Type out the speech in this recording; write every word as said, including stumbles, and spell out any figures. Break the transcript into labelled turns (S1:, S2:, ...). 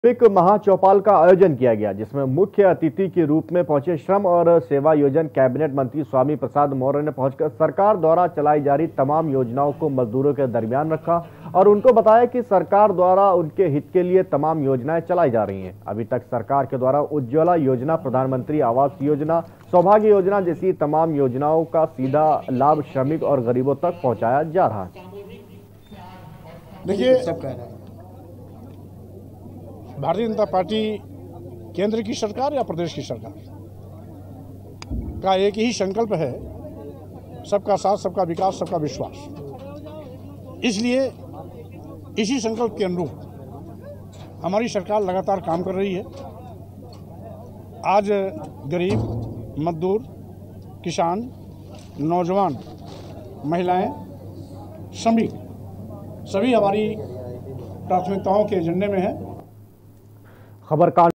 S1: एक महाचौपाल का आयोजन किया गया, जिसमें मुख्य अतिथि के रूप में पहुंचे श्रम और सेवा योजन कैबिनेट मंत्री स्वामी प्रसाद मौर्य ने पहुंचकर सरकार द्वारा चलाई जा रही तमाम योजनाओं को मजदूरों के दरमियान रखा और उनको बताया कि सरकार द्वारा उनके हित के लिए तमाम योजनाएं चलाई जा रही हैं। अभी तक सरकार के द्वारा उज्ज्वला योजना, प्रधानमंत्री आवास योजना, सौभाग्य योजना जैसी तमाम योजनाओं का सीधा लाभ श्रमिक और गरीबों तक पहुँचाया जा रहा है।
S2: देखिए, भारतीय जनता पार्टी केंद्र की सरकार या प्रदेश की सरकार का एक ही संकल्प है, सबका साथ, सबका विकास, सबका विश्वास। इसलिए इसी संकल्प के अनुरूप हमारी सरकार लगातार काम कर रही है। आज गरीब, मजदूर, किसान, नौजवान, महिलाएं, श्रमिक सभी हमारी प्राथमिकताओं के एजेंडे में है।
S1: खबर का